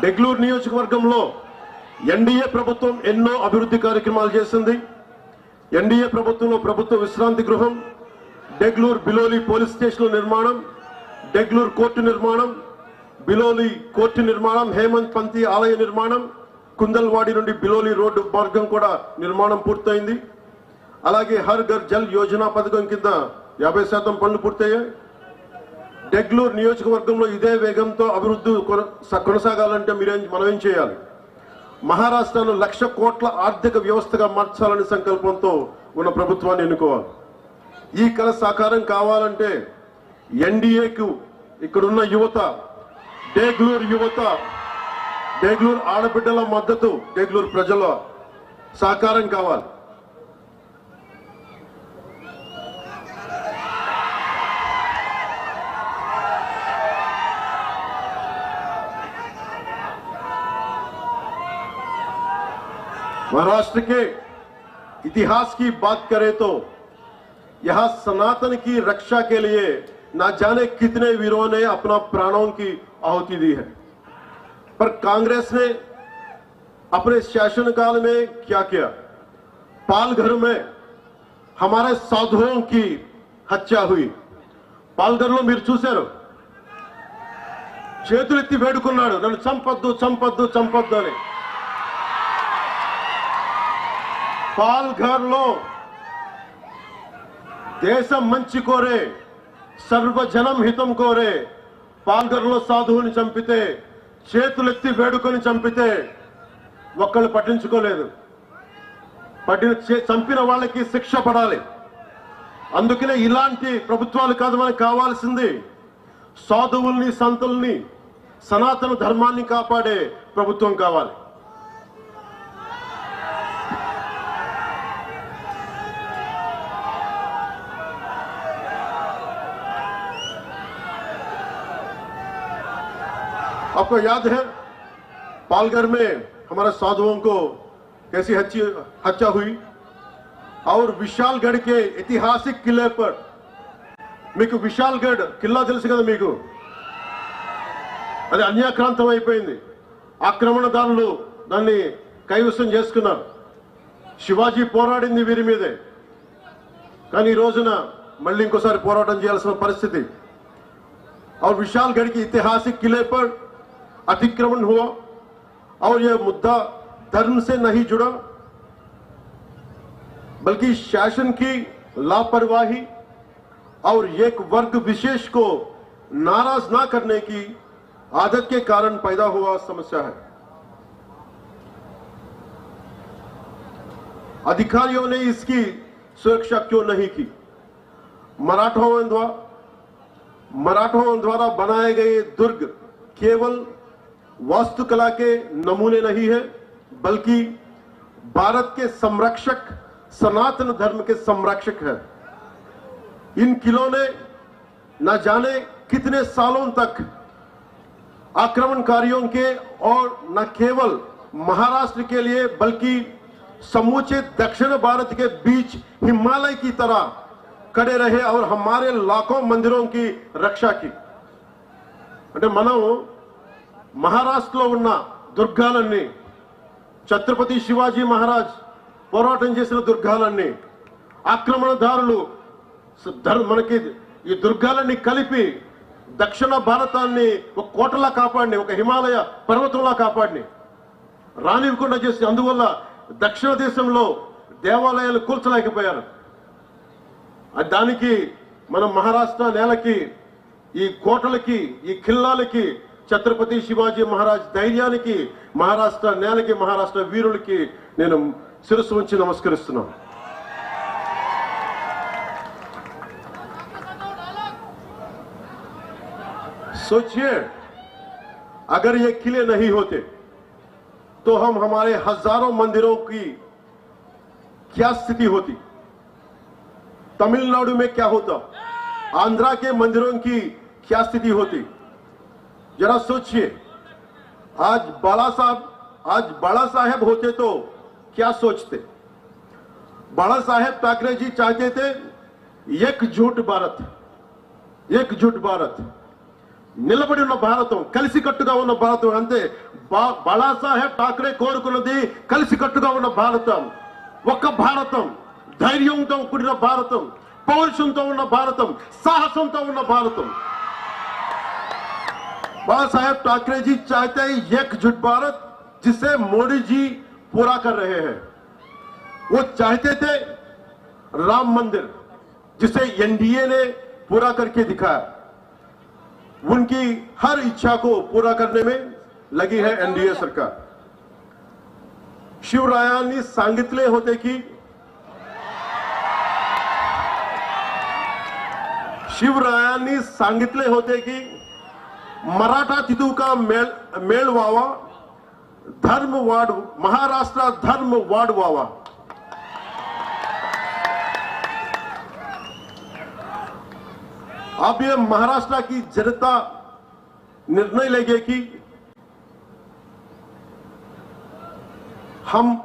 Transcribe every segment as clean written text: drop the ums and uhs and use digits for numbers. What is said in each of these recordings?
డెగ్లూరు నియోజకవర్గంలో ఎన్డీఏ ప్రభుత్వం ఎన్నో అభివృద్ధి కార్యక్రమాలు చేసింది. ఎన్డీఏ ప్రభుత్వంలో ప్రభుత్వ విశ్రాంతి గృహం, డెగ్లూరు బిలోలి పోలీస్ స్టేషన్ నిర్మాణం, డెగ్లూరు కోర్టు నిర్మాణం, బిలోలి కోర్టు నిర్మాణం, హేమంత్ పంతి ఆలయ నిర్మాణం, కుందల్వాడి నుండి బిలోలి రోడ్డు మార్గం కూడా నిర్మాణం పూర్తయింది. అలాగే హర్ ఘర్ జల్ యోజన పథకం కింద 50% పనులు పూర్తయ్యాయి. డెగ్లూరు నియోజకవర్గంలో ఇదే వేగంతో అభివృద్ధి కొనసాగాలంటే మనం ఏం చేయాలి? మహారాష్ట్రను 1,00,000 కోట్ల ఆర్థిక వ్యవస్థగా మార్చాలనే సంకల్పంతో ఉన్న ప్రభుత్వాన్ని ఎన్నుకోవాలి. ఈ కళ సాకారం కావాలంటే ఎన్డీఏకు ఇక్కడున్న యువత, డెగ్లూరు యువత, డెగ్లూరు ఆడబిడ్డల మద్దతు, డెగ్లూరు ప్రజల సహకారం కావాలి. महाराष्ट्र के इतिहास की बात करें तो यहाँ सनातन की रक्षा के लिए ना जाने कितने वीरों ने अपना प्राणों की आहुति दी है, पर कांग्रेस ने अपने शासनकाल में क्या किया? पालघर में हमारे साधुओं की हत्या हुई. पालघर में మీరు చూశారు, చేతులెత్తి వేడుకున్నాడు, నన్ను చంపొద్దు చంపొద్దు చంపొద్దు అని. పాల్ఘర్లో దేశం మంచి కోరే, సర్వజనం హితం కోరే పాల్ఘర్లో సాధువుని చంపితే, చేతులెత్తి వేడుకొని చంపితే ఒక్కళ్ళు పట్టించుకోలేదు. చంపిన వాళ్ళకి శిక్ష పడాలి. అందుకనే ఇలాంటి ప్రభుత్వాలు కాదు మనకు కావాల్సింది. సాధువుల్ని, సంతుల్ని, సనాతన ధర్మాన్ని కాపాడే ప్రభుత్వం కావాలి. आपको याद है पालघर में हमारे साधुओं को कैसी हत्या हुई? और विशालगढ़ के ऐतिहासिक किले पर, మీకు విశాల్గఢ్ కిల్లా తెలుసు కదా మీకు, అది అన్యాక్రాంతం అయిపోయింది. ఆక్రమణదారులు దాన్ని కైవసం చేసుకున్నారు. శివాజీ పోరాడింది వీరి మీదే, కానీ ఈ రోజున మళ్ళీ ఇంకోసారి పోరాటం చేయాల్సిన పరిస్థితి. और विशालगढ़ के ऐतिहासिक किले पर अतिक्रमण हुआ और यह मुद्दा धर्म से नहीं जुड़ा, बल्कि शासन की लापरवाही और एक वर्ग विशेष को नाराज ना करने की आदत के कारण पैदा हुआ समस्या है. अधिकारियों ने इसकी सुरक्षा क्यों नहीं की? मराठों द्वारा बनाए गए दुर्ग केवल वास्तुकला के नमूने नहीं है, बल्कि भारत के संरक्षक, सनातन धर्म के संरक्षक है. इन किलों ने न जाने कितने सालों तक आक्रमणकारियों के और न केवल महाराष्ट्र के लिए बल्कि समूचे दक्षिण भारत के बीच हिमालय की तरह खड़े रहे और हमारे लाखों मंदिरों की रक्षा की. అంటే మనం మహారాష్ట్రలో ఉన్న దుర్గాలన్నీ, ఛత్రపతి శివాజీ మహారాజ్ పోరాటం చేసిన దుర్గాలన్నీ, ఆక్రమణదారులు మనకి ఈ దుర్గాలన్నీ కలిపి దక్షిణ భారతాన్ని ఒక కోటలా కాపాడిని, ఒక హిమాలయ పర్వతంలా కాపాడిని, రానివ్వకుండా చేసి, అందువల్ల దక్షిణ దేశంలో దేవాలయాలు కూల్చలేకపోయారు. దానికి మనం మహారాష్ట్ర నేలకి, ఈ కోటలకి, ఈ ఖిల్లాలకి, ఛత్రపతి శివాజీ మహారాజ్ ధైర్యానికి, మహారాష్ట్ర నేలకి, మహారాష్ట్ర వీరులకి నేను శిరస్సు ఉంచి నమస్కరిస్తున్నాను. सोचिए, अगर ये किले नहीं होते तो हम हमारे हजारों मंदिरों की क्या स्थिति होती? तमिलनाडु में क्या होता? आंध्रा के मंदिरों की क्या स्थिति होती? जरा सोचिए. आज बाला साहेब होते तो क्या सोचते? बाला साहेब ठाकरे जी चाहते थे एकजुट भारत, एकजुट भारत, నిలబడి ఉన్న భారతం, కలిసికట్టుగా ఉన్న భారతం. అంతే బాళాసాహెబ్ ఠాక్రే కోరుకున్నది కలిసికట్టుగా ఉన్న భారతం, ఒక భారతం, ధైర్యంతో కూడిన భారతం, పౌరుషంతో ఉన్న భారతం, సాహసంతో ఉన్న భారతం। बाला साहेब ठाकरे जी चाहते हैं एकजुट भारत, जिसे मोदी जी पूरा कर रहे हैं। वो चाहते थे राम मंदिर, जिसे एनडीए ने पूरा करके दिखाया। उनकी हर इच्छा को पूरा करने में लगी है एनडीए सरकार। शिवरायांनी सांगितले होते की मराठा तिथू का मेळ व्हावा, धर्म वाढ, महाराष्ट्र धर्म वाढवावा। अब ये महाराष्ट्र की जनता निर्णय लेगी कि हम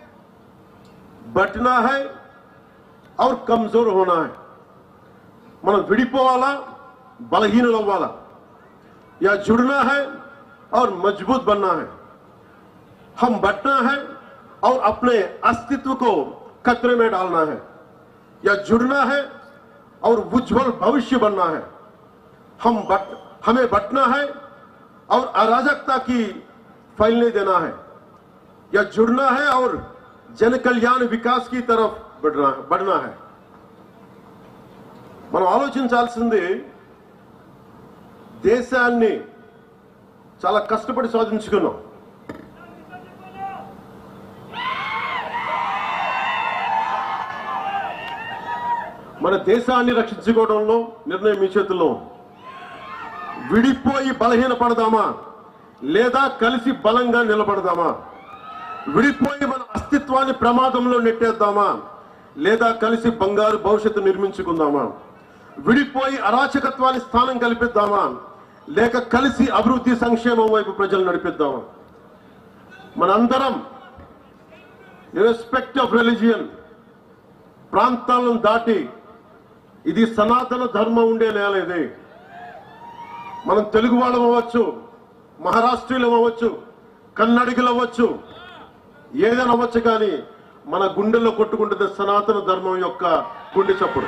बटना है और कमजोर होना है, मन विडिपोवाला बलहीन अव्वाला, या जुड़ना है और मजबूत बनना है। हम बटना है और अपने अस्तित्व को खतरे में डालना है, या जुड़ना है और उज्जवल भविष्य बनना है। हमें बटना है और अराजकता की फैलने देना है, या जुड़ना है और जन कल्याण विकास की तरफ बढ़ना है। మనం ఆలోచించాల్సింది దేశాన్ని చాలా కష్టపడి సాధించుకున్నాం। మన దేశాన్ని రక్షించుకోవడంలో నిర్ణయం మీ చేతుల్లో ఉంది। విడిపోయి బలహీనపడదామా లేదా కలిసి బలంగా నిలబడదామా? విడిపోయి మన అస్తిత్వాన్ని ప్రమాదంలో నెట్టేద్దామా లేదా కలిసి బంగారు భవిష్యత్తు నిర్మించుకుందామా? విడిపోయి అరాచకత్వాన్ని స్థానం కల్పిద్దామా లేక కలిసి అభివృద్ధి సంక్షేమం వైపు ప్రజలు నడిపిద్దామా? మనందరం ఇర్రెస్పెక్ట్ ఆఫ్ రిలీజియన్ ప్రాంతాలను దాటి ఇది సనాతన ధర్మం ఉండే నేల ఇది। మనం తెలుగు వాళ్ళం అవ్వచ్చు, మహారాష్ట్రీయులం అవ్వచ్చు, కన్నడిగులు అవ్వచ్చు, ఏదైనా అవ్వచ్చు, కానీ మన గుండెల్లో కొట్టుకుంటుంది సనాతన ధర్మం యొక్క గుండె చప్పుడు।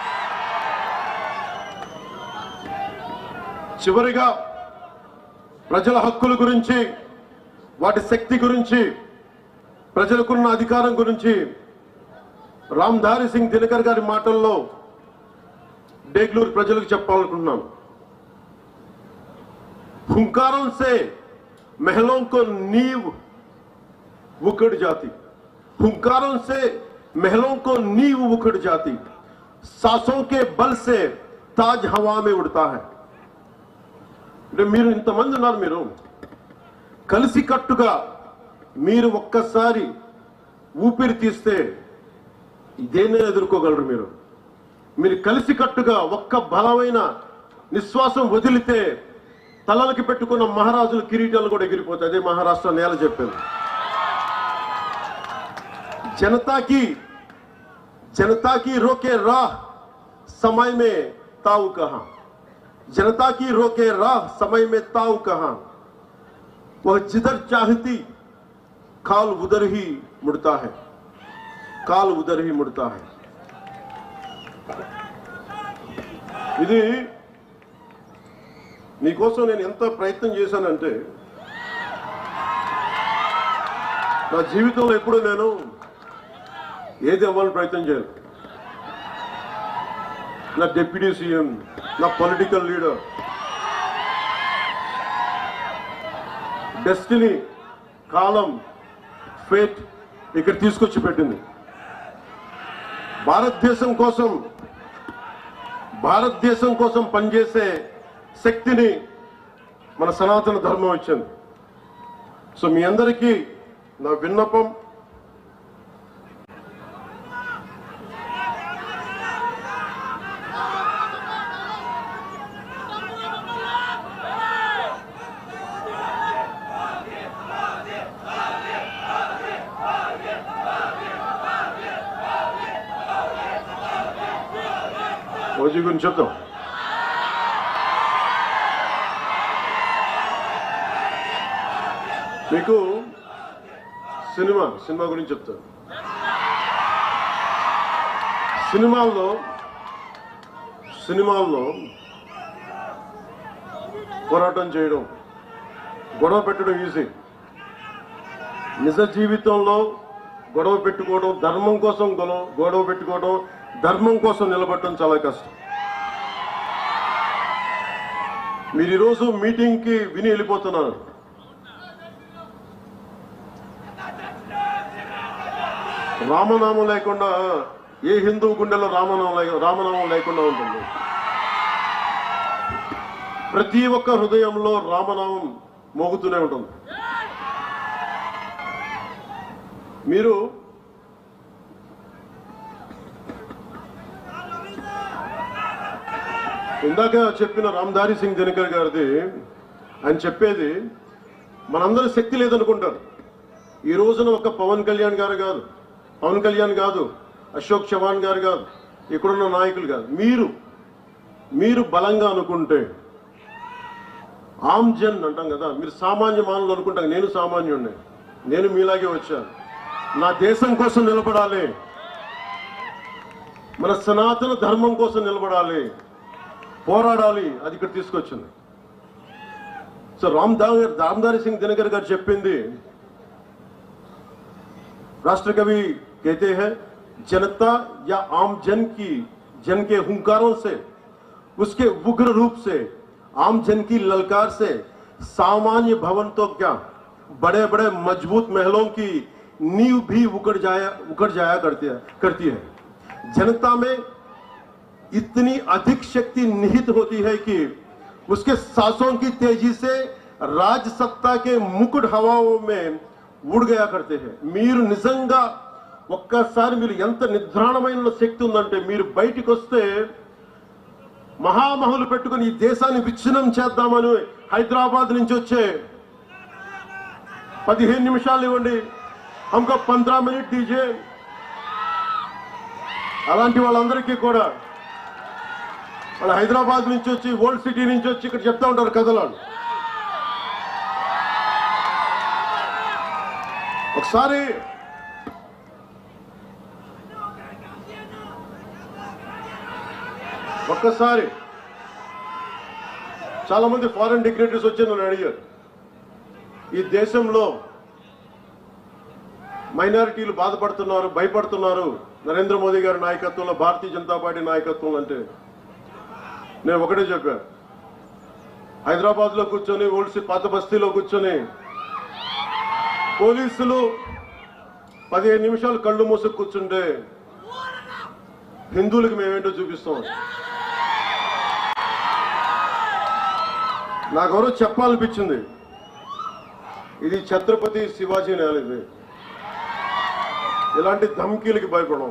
చివరిగా ప్రజల హక్కుల గురించి, వాటి శక్తి గురించి, ప్రజలకున్న అధికారం గురించి రామ్ధారి సింగ్ దినకర్ గారి మాటల్లో డేగ్లూరు ప్రజలకు చెప్పాలనుకుంటున్నాను। हुंकारों से महलों को नींव उखड़ जाती, हुंकारों से महलों को नींव उखड़ जाती, सांसों के बल से ताज हवा में उड़ता है। మీరు ఇంతమంది ఉన్నారు, మీరు కలిసికట్టుగా మీరు ఒక్కసారి ఊపిరి తీస్తే ఇదేనే ఎదుర్కోగలరు। మీరు కలిసికట్టుగా ఒక్క బలమైన నిశ్వాసం వదిలితే తలలకి పెట్టుకున్న మహారాజుల కిరీటాలు కూడా ఎగిరిపోతాయి। అదే మహారాష్ట్ర నేల చెప్పింది। जनता की रोके राह समय में ताऊ कहां, जनता की रोके राह समय में ताऊ कहां, वह जिधर चाहती काल उधर ही मुड़ता है, काल उधर ही मुड़ता है। ఇది మీకోసం నేను ఎంత ప్రయత్నం చేశానంటే, నా జీవితంలో ఎప్పుడు నేను ఏది అవ్వాలని ప్రయత్నం చేయను। నా డిప్యూటీ సీఎం, నా పొలిటికల్ లీడర్, డెస్టినీ, కాలం, ఫేట్ ఇక్కడ తీసుకొచ్చి పెట్టింది। భారతదేశం కోసం పనిచేసే శక్తిని మన సనాతన ధర్మం ఇచ్చింది। సో మీ అందరికీ నా విన్నపం, ఓజీ గురించి చెప్తాం। మీకు సినిమా గురించి చెప్తాను. సినిమాల్లో పోరాటం చేయడం, గొడవ పెట్టడం ఈజీ. నిజ జీవితంలో గొడవ పెట్టుకోవడం, ధర్మం కోసం గొడవ పెట్టుకోవడం, ధర్మం కోసం నిలబడటం చాలా కష్టం. మీరు ఈరోజు మీటింగ్కి విని వెళ్ళిపోతున్నారు. రామనామం లేకుండా ఏ హిందూ గుండెలో రామనామం లేకుండా ఉంటుంది. ప్రతి ఒక్క హృదయంలో రామనామం మోగుతూనే ఉంటుంది. మీరు ఇందాక చెప్పిన రామ్ధారి సింగ్ దినకర్ గారిది ఆయన చెప్పేది మనందరూ శక్తి లేదనుకుంటారు. ఈ రోజున ఒక పవన్ కళ్యాణ్ కాదు, అశోక్ చవాన్ గారు కాదు, ఇక్కడున్న నాయకులు కాదు, మీరు బలంగా అనుకుంటే, ఆమ్ జన్ అంటాం కదా, మీరు సామాన్య మానవులు అనుకుంటారు. నేను సామాన్యుడిని, నేను మీలాగే వచ్చాను. నా దేశం కోసం నిలబడాలి, మన సనాతన ధర్మం కోసం నిలబడాలి, పోరాడాలి. అది ఇక్కడ తీసుకొచ్చింది. సో రామ్ధారి సింగ్ దినకర్ గారు చెప్పింది, राष्ट्र कवि कहते हैं जनता या आम जन के हुंकारों से, उसके उग्र रूप से, आम जन की ललकार से सामान्य भवन तो क्या, बड़े बड़े मजबूत महलों की नींव भी उखड़ जाया करती है। जनता में इतनी अधिक शक्ति निहित होती है कि उसके सांसों की तेजी से राज सत्ता के मुकुट हवाओं में ఊడిగయా కడితే. మీరు నిజంగా ఒక్కసారి మీరు ఎంత నిద్రాణమైన శక్తి ఉందంటే, మీరు బయటికి వస్తే మహామహులు పెట్టుకుని ఈ దేశాన్ని విచ్ఛిన్నం చేద్దామని హైదరాబాద్ నుంచి వచ్చే 15 నిమిషాలు ఇవ్వండి, హమ్కో 15 మినిట్ దీజే, అలాంటి వాళ్ళందరికీ కూడా వాళ్ళు హైదరాబాద్ నుంచి వచ్చి, ఓల్డ్ సిటీ నుంచి వచ్చి ఇక్కడ చెప్తా ఉంటారు కథలు. ఒకసారి చాలా మంది ఫారెన్ డిగ్నేటరీస్ వచ్చి నన్ను అడిగారు, ఈ దేశంలో మైనారిటీలు బాధపడుతున్నారు, భయపడుతున్నారు నరేంద్ర మోదీ గారి నాయకత్వంలో, భారతీయ జనతా పార్టీ నాయకత్వంలో అంటే నేను ఒకటే చెప్పాను. హైదరాబాద్ లో కూర్చొని, పాత బస్తీలో కూర్చొని పోలీసులు 15 నిమిషాలు కళ్ళు మూసుకు కూర్చుంటే హిందువులకు మేమేంటో చూపిస్తాం. నాకెవరో చెప్పాలనిపించింది, ఇది ఛత్రపతి శివాజీ నేల, ఇది ఇలాంటి ధమ్కీలకి భయపడం.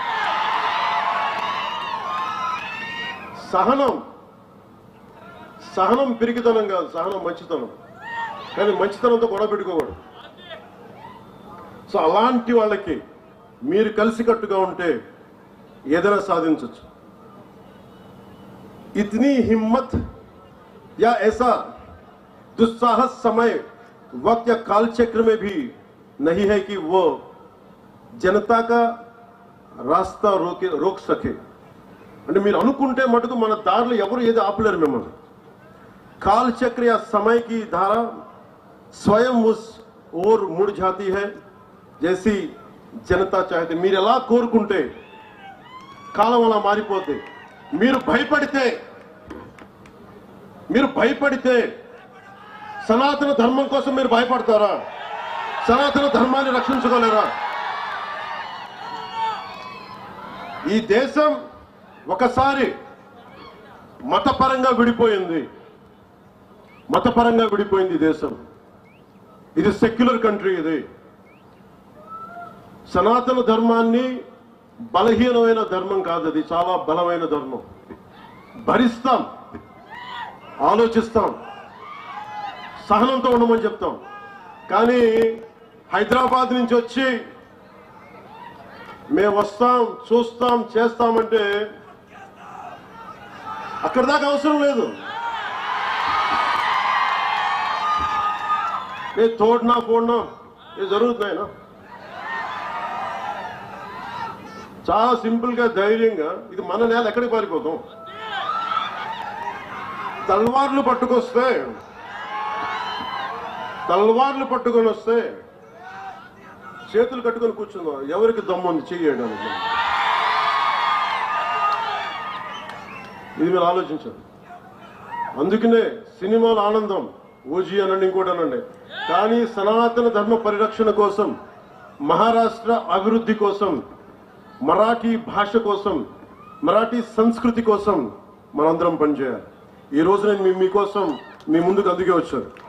సహనం పిరికితనం కాదు, సహనం మంచితనం. కానీ మంచితనంతో గొడవ పెట్టుకోకూడదు. సో అలాంటి వాళ్ళకి మీరు కలిసికట్టుగా ఉంటే ఏదైనా సాధించవచ్చు. इतनी हिम्मत या ऐसा दुस्साहस समय वक्त या काल चक्र में भी नहीं है कि वो जनता का रास्ता रोक सके. అంటే మీరు అనుకుంటే మటుకు మన దారిలో ఎవరు ఏది ఆపలేరు మిమ్మల్ని. काल चक्र या समय की धारा स्वयं उस ओर मुड़ जाती है जैसी जनता चाहते. మీరు ఎలా కోరుకుంటే కాలం అలా మారిపోతే. మీరు భయపడితే సనాతన ధర్మం కోసం మీరు భయపడతారా? సనాతన ధర్మాన్ని రక్షించుకోలేరా? ఈ దేశం ఒకసారి మతపరంగా విడిపోయింది. దేశం ఇది సెక్యులర్ కంట్రీ. ఇది సనాతన ధర్మాన్ని బలహీనమైన ధర్మం కాదు, అది చాలా బలమైన ధర్మం. భరిస్తాం, ఆలోచిస్తాం, సహనంతో ఉండమని చెప్తాం. కానీ హైదరాబాద్ నుంచి వచ్చి మేము వస్తాం, చూస్తాం, చేస్తామంటే అక్కడ దాకా అవసరం లేదు. ఏ తోడనా ఫోడనా ఏ జరుగుతున్నాయినా చాలా సింపుల్ గా ధైర్యంగా ఇది మన నేల ఎక్కడికి పారిపోతాం. తల్వార్లు పట్టుకొని వస్తే చేతులు కట్టుకొని కూర్చుందాం. ఎవరికి దమ్ముంది చెయ్యడానికి? ఇది మీరు ఆలోచించారు. అందుకనే సినిమాల ఆనందం ఓజీ అనండి, ఇంకోటి అనండి, కానీ సనాతన ధర్మ పరిరక్షణ కోసం, మహారాష్ట్ర అభివృద్ధి కోసం, మరాఠీ భాష కోసం, మరాఠీ సంస్కృతి కోసం మనందరం పనిచేయాలి. ఈ రోజు నేను మీకోసం మీ ముందుకు అందుకే వచ్చాను.